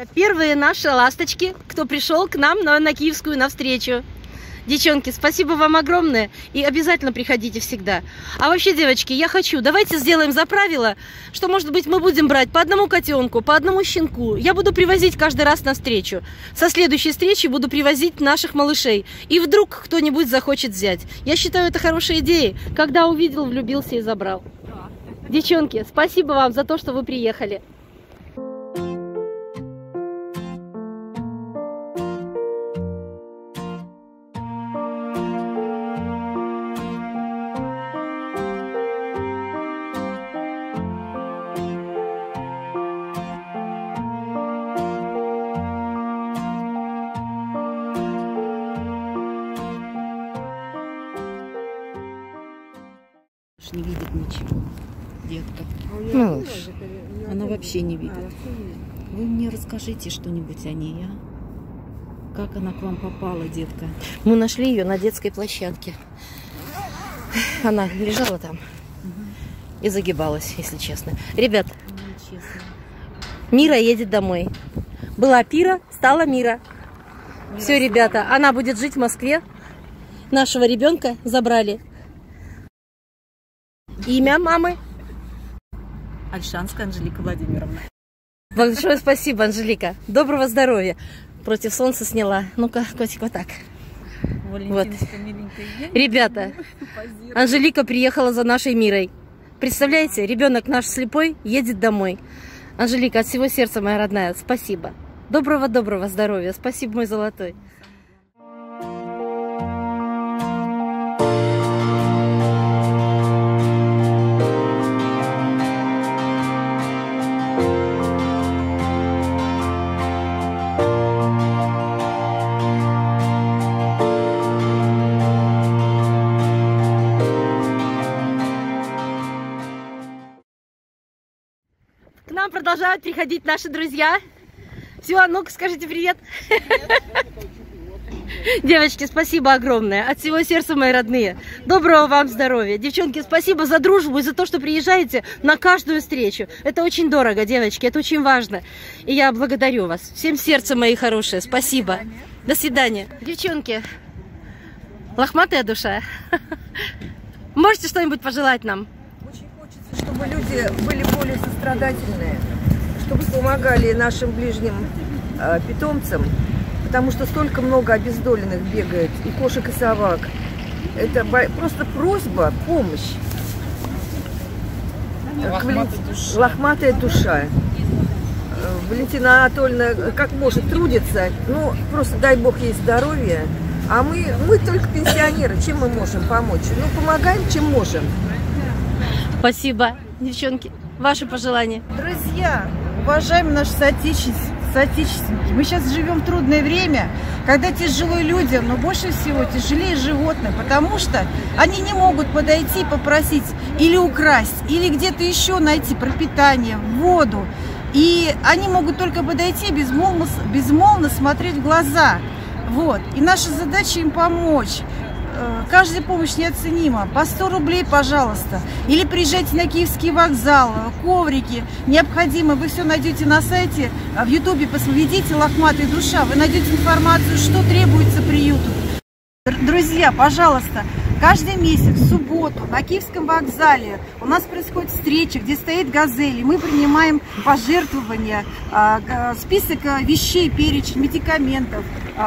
Это первые наши ласточки, кто пришел к нам на Киевскую навстречу. Девчонки, спасибо вам огромное. И обязательно приходите всегда. А вообще, девочки, я хочу, давайте сделаем за правило, что, может быть, мы будем брать по одному котенку, по одному щенку. Я буду привозить каждый раз на встречу. Со следующей встречи буду привозить наших малышей. И вдруг кто-нибудь захочет взять. Я считаю, это хорошая идея. Когда увидел, влюбился и забрал. Девчонки, спасибо вам за то, что вы приехали. Не видит ничего, детка. Малыш. Она вообще не видит. Вы мне расскажите что-нибудь о ней, а? Как она к вам попала, детка? Мы нашли ее на детской площадке. Она лежала там и загибалась, если честно. Ребят, Мира едет домой. Была Пира, стала Мира. Все, ребята, она будет жить в Москве. Нашего ребенка забрали. Имя мамы? Альшанская Анжелика Владимировна. Большое спасибо, Анжелика. Доброго здоровья. Против солнца сняла. Ну-ка, котик, вот так. Вот. Ребята, Анжелика приехала за нашей Мирой. Представляете, ребенок наш слепой едет домой. Анжелика, от всего сердца, моя родная, спасибо. Доброго здоровья. Спасибо, мой золотой. К нам продолжают приходить наши друзья. Все, а ну-ка скажите привет. Девочки, спасибо огромное. От всего сердца, мои родные. Доброго вам здоровья. Девчонки, спасибо за дружбу и за то, что приезжаете на каждую встречу. Это очень дорого, девочки, это очень важно. И я благодарю вас. Всем сердцем, мои хорошие. Спасибо. До свидания. Девчонки, лохматая душа. Можете что-нибудь пожелать нам? Очень хочется, чтобы люди были более сострадательные, чтобы помогали нашим ближним питомцам, потому что столько много обездоленных бегает, и кошек, и собак. Это просто просьба, помощь. Лохматая душа. Валентина Анатольевна как может трудится, ну просто дай бог ей здоровья. А мы только пенсионеры, чем мы можем помочь? Ну, помогаем, чем можем. Спасибо, девчонки. Ваши пожелания. Друзья, уважаемые наши соотечественники, мы сейчас живем в трудное время, когда тяжело людям, но больше всего тяжелее животным, потому что они не могут подойти, попросить или украсть, или где-то еще найти пропитание, воду. И они могут только подойти, безмолвно смотреть в глаза. Вот. И наша задача им помочь. Каждая помощь неоценима. По 100 рублей, пожалуйста. Или приезжайте на Киевский вокзал, коврики. Необходимо. Вы все найдете на сайте. В Ютубе посмотрите «Лохматая душа». Вы найдете информацию, что требуется приюту. Друзья, пожалуйста, каждый месяц, в субботу, на Киевском вокзале у нас происходит встреча, где стоит «Газель», и мы принимаем пожертвования, список вещей, перечень медикаментов,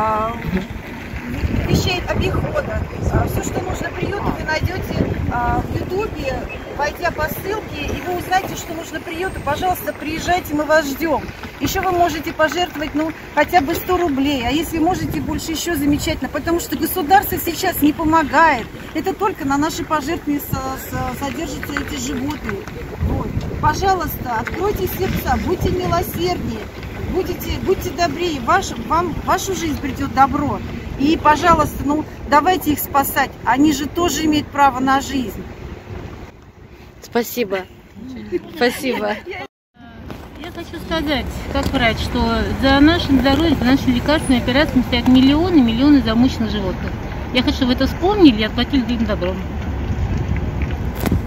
вещей обихода. Все, что нужно приюту, вы найдете в Ютубе, войдя по ссылке, и вы узнаете, что нужно приюту. Пожалуйста, приезжайте, мы вас ждем. Еще вы можете пожертвовать, ну, хотя бы 100 рублей, а если можете больше, еще замечательно, потому что государство сейчас не помогает. Это только на наши пожертвования содержатся эти животные. Вот. Пожалуйста, откройте сердца, будьте милосерднее, будьте добрее, в вашу жизнь придет добро. И, пожалуйста, ну, давайте их спасать, они же тоже имеют право на жизнь. Спасибо. Спасибо. Я хочу сказать, как врач, что за наше здоровье, за наши лекарственные операции стоят миллионы замученных животных. Я хочу, чтобы вы это вспомнили и отплатили им добром.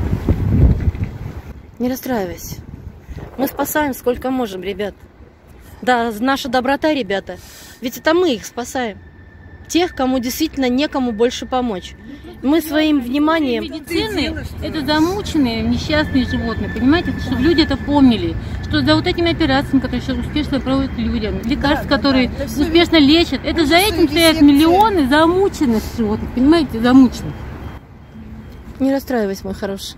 Не расстраивайся. Мы спасаем сколько можем, ребят. Да, наша доброта, ребята. Ведь это мы их спасаем. Тех, кому действительно некому больше помочь. Мы своим вниманием... Медицины – это замученные, несчастные животные, понимаете? Чтобы люди это помнили, что за вот этими операциями, которые сейчас успешно проводят людям, лекарства, которые успешно лечат, это за этим стоят миллионы замученных животных, понимаете, замученных. Не расстраивайся, мой хороший.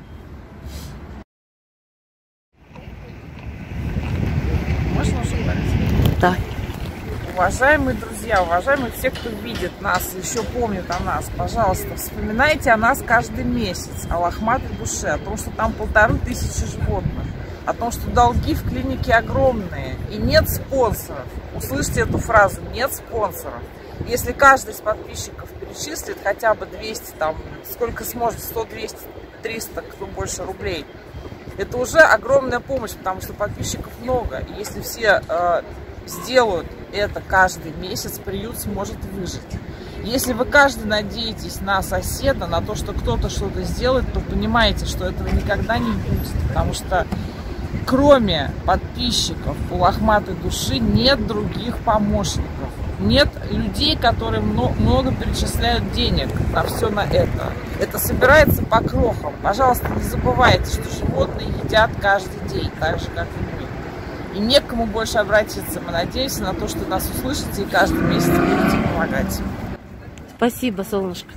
Можно уже говорить? Да. Уважаемые друзья, уважаемые все, кто видит нас, еще помнит о нас, пожалуйста, вспоминайте о нас каждый месяц, о лохматой душе, о том, что там 1500 животных, о том, что долги в клинике огромные и нет спонсоров. Услышьте эту фразу: нет спонсоров. Если каждый из подписчиков перечислит хотя бы 200, там, сколько сможет, 100, 200, 300, кто больше рублей, это уже огромная помощь, потому что подписчиков много. И если все сделают это каждый месяц, приют сможет выжить. Если вы каждый надеетесь на соседа, на то, что кто-то что-то сделает, то понимаете, что этого никогда не будет, потому что кроме подписчиков у лохматой души нет других помощников. Нет людей, которые много перечисляют денег на все на это. Это собирается по крохам. Пожалуйста, не забывайте, что животные едят каждый день, так же, как и мы. И не к кому больше обратиться. Мы надеемся на то, что нас услышите и каждый месяц будете помогать. Спасибо, солнышко.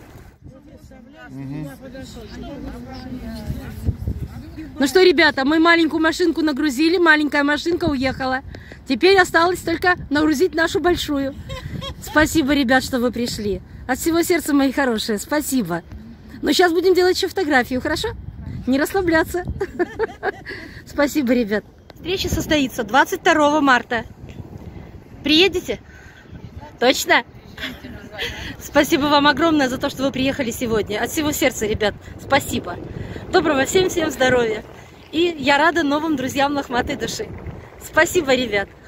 Ну что, ребята, мы маленькую машинку нагрузили, маленькая машинка уехала. Теперь осталось только нагрузить нашу большую. Спасибо, ребят, что вы пришли. От всего сердца, мои хорошие, спасибо. Но сейчас будем делать еще фотографию, хорошо? Не расслабляться. Спасибо, ребят. Встреча состоится 22 марта. Приедете? Точно? Спасибо вам огромное за то, что вы приехали сегодня. От всего сердца, ребят, спасибо. Доброго всем здоровья. И я рада новым друзьям лохматой души. Спасибо, ребят.